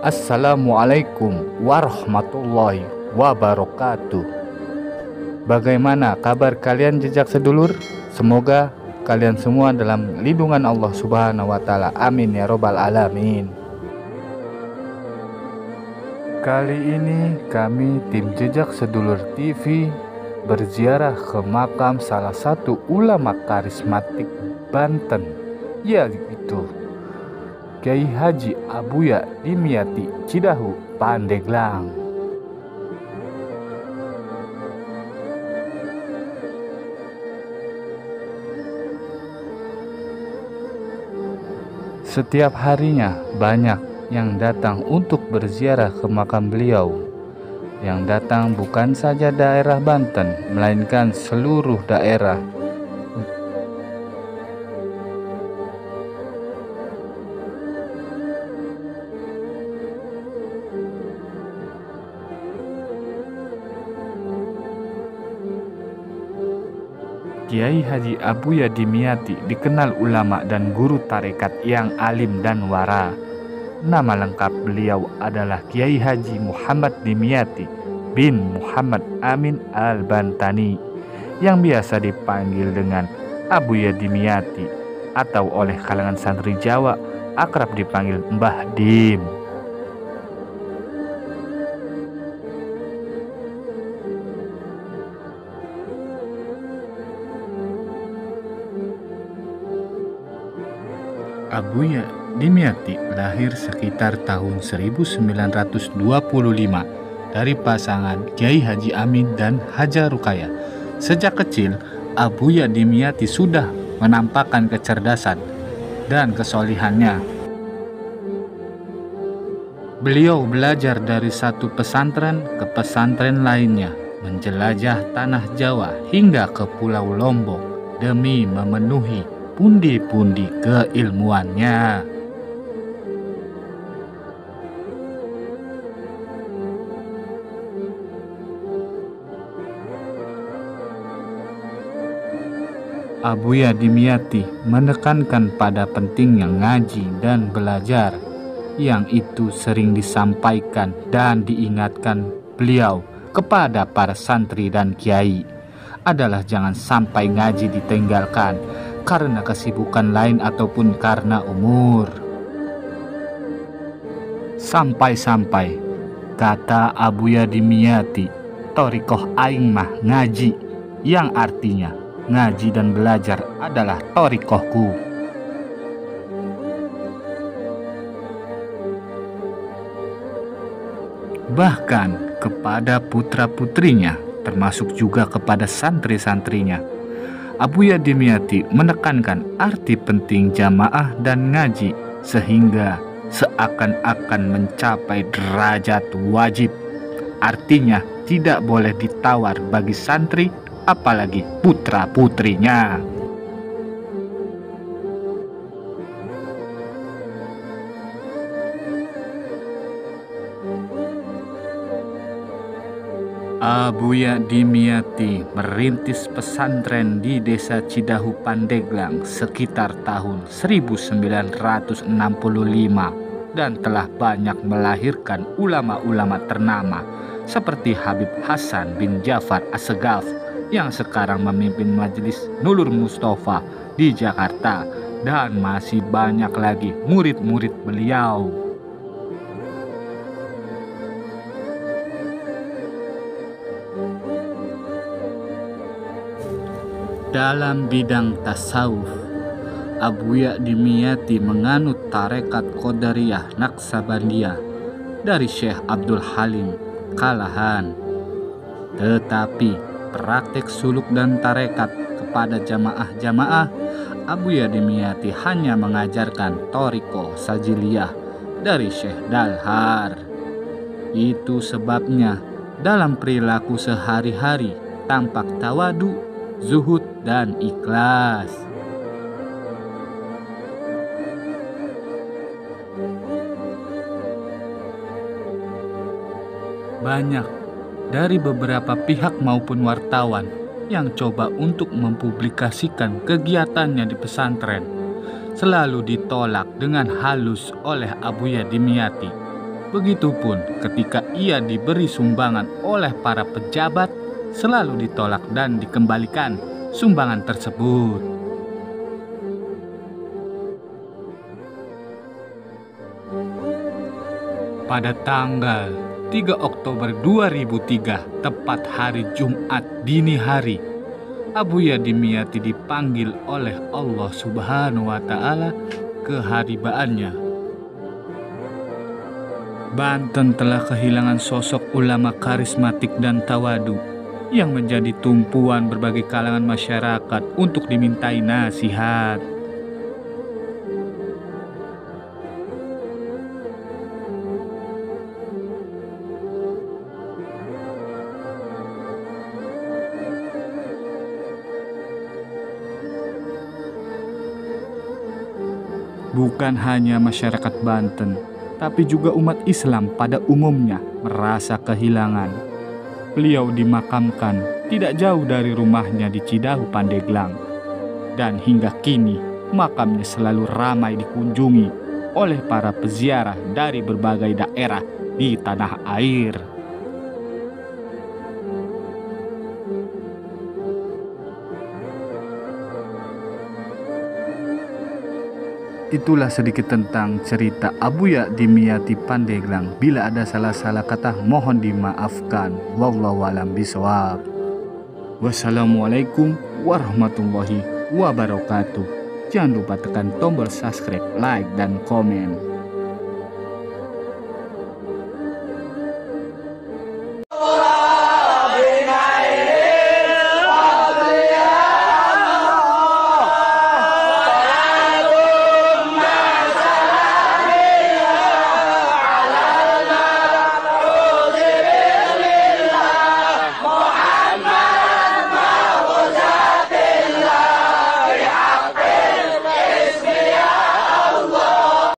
Assalamualaikum warahmatullahi wabarakatuh. Bagaimana kabar kalian jejak sedulur? Semoga kalian semua dalam lindungan Allah Subhanahu wa Ta'ala. Amin ya Robbal 'Alamin. Kali ini kami tim Jejak Sedulur TV berziarah ke makam salah satu ulama karismatik Banten, yaitu Kyai Haji Abuya Dimyati Cidahu Pandeglang. Setiap harinya banyak yang datang untuk berziarah ke makam beliau. Yang datang bukan saja daerah Banten, melainkan seluruh daerah. Kyai Haji Abuya Dimyati dikenal ulama dan guru tarekat yang alim dan wara. Nama lengkap beliau adalah Kyai Haji Muhammad Dimyati bin Muhammad Amin Al-Bantani, yang biasa dipanggil dengan Abuya Dimyati, atau oleh kalangan santri Jawa akrab dipanggil Mbah Dim. Abuya Dimyati lahir sekitar tahun 1925 dari pasangan Kyai Haji Amin dan Haja Rukaya. Sejak kecil, Abuya Dimyati sudah menampakkan kecerdasan dan kesolihannya. Beliau belajar dari satu pesantren ke pesantren lainnya, menjelajah tanah Jawa hingga ke Pulau Lombok demi memenuhi pundi-pundi keilmuannya. Abuya Dimyati menekankan pada pentingnya ngaji dan belajar, yang itu sering disampaikan dan diingatkan beliau kepada para santri dan kiai adalah jangan sampai ngaji ditinggalkan karena kesibukan lain ataupun karena umur. Sampai-sampai kata Abuya Dimyati, "Torikoh aing mah ngaji," yang artinya ngaji dan belajar adalah torikohku. Bahkan kepada putra-putrinya, termasuk juga kepada santri-santrinya, Abuya Dimyati menekankan arti penting jamaah dan ngaji sehingga seakan-akan mencapai derajat wajib. Artinya tidak boleh ditawar bagi santri apalagi putra-putrinya. Abuya Dimyati merintis pesantren di desa Cidahu Pandeglang sekitar tahun 1965 dan telah banyak melahirkan ulama-ulama ternama seperti Habib Hasan bin Ja'far As-Segaf yang sekarang memimpin Majelis Nurul Mustafa di Jakarta, dan masih banyak lagi murid-murid beliau. Dalam bidang tasawuf, Abuya Dimyati menganut tarekat Qadariyah Naqsabandiyah dari Syekh Abdul Halim Kalahan. Tetapi praktek suluk dan tarekat kepada jamaah-jamaah, Abuya Dimyati hanya mengajarkan Thariqah Sajiliyah dari Syekh Dalhar. Itu sebabnya dalam perilaku sehari-hari tampak tawadu, zuhud, dan ikhlas. Banyak dari beberapa pihak maupun wartawan yang coba untuk mempublikasikan kegiatannya di pesantren selalu ditolak dengan halus oleh Abuya Dimyati. Begitupun ketika ia diberi sumbangan oleh para pejabat, selalu ditolak dan dikembalikan sumbangan tersebut. Pada tanggal 3 Oktober 2003, tepat hari Jumat dini hari, Abuya Dimyati dipanggil oleh Allah Subhanahu wa Ta'ala ke haribaannya. Banten telah kehilangan sosok ulama karismatik dan tawadu yang menjadi tumpuan berbagai kalangan masyarakat untuk dimintai nasihat. Bukan hanya masyarakat Banten, tapi juga umat Islam pada umumnya merasa kehilangan. Beliau dimakamkan tidak jauh dari rumahnya di Cidahu, Pandeglang. Dan hingga kini, makamnya selalu ramai dikunjungi oleh para peziarah dari berbagai daerah di tanah air. Itulah sedikit tentang cerita Abuya Dimyati Pandeglang. Bila ada salah-salah kata, mohon dimaafkan. Wallahu a'lam bishawab. Wassalamualaikum warahmatullahi wabarakatuh. Jangan lupa tekan tombol subscribe, like, dan komen.